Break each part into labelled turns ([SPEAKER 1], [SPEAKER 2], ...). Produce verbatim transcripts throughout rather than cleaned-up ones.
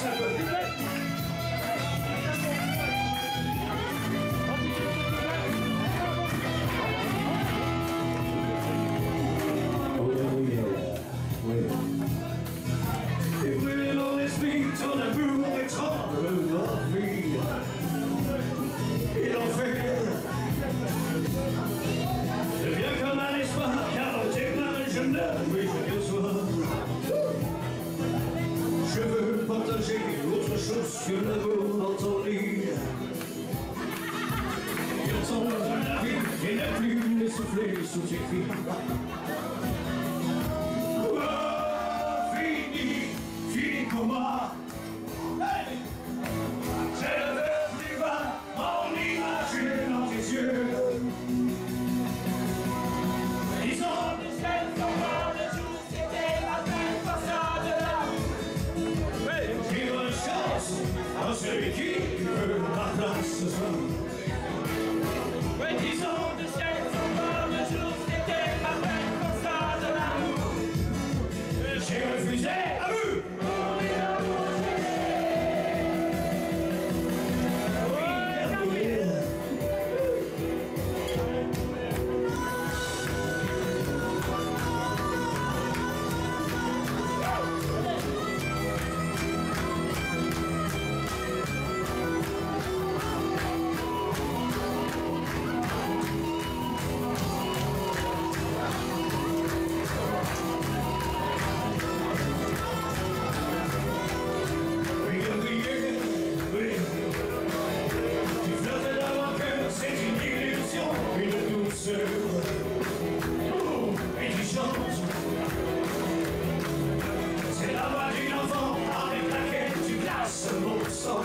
[SPEAKER 1] Et brûler mon esprit, ton amour étrange l'envie et l'enfer devient comme un espoir, car dans tes mains je ne oui je sois. Je veux partager autre chose que l'amour dans ton lit. Entendre la vie et ne plus m'essouffler sous tes cris. Pour moi, hey, j'ai le verre plus bas, mon image dans tes yeux. Ils ont des chaînes pour moi, le jour c'était la belle façade de l'amour. Hey, j'ai une chance à celui qui veut ma place ce soir. Ouais, ils ont des chaînes pour moi, le jour c'était la belle façade de l'amour. J'ai refusé à vous. Oh, et tu chantes. C'est la voix d'une enfant avec laquelle tu glaces mon sang.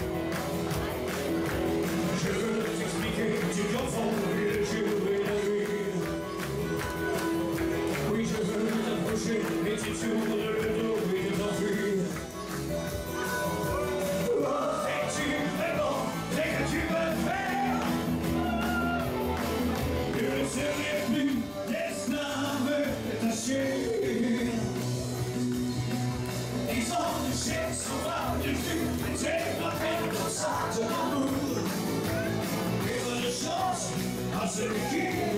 [SPEAKER 1] Je veux t'expliquer, tu confonds le jour et la nuit. Oui, je veux t'approcher, mais tu tournes le dos et tu t'enfuis. Oh, es-tu vraiment ce que tu veux faire? Je ne serai plus l'esclave détaché. Ils ont touché son bras du cul, c'est la peine pour ça de l'amour. Et bonne chance à celui qui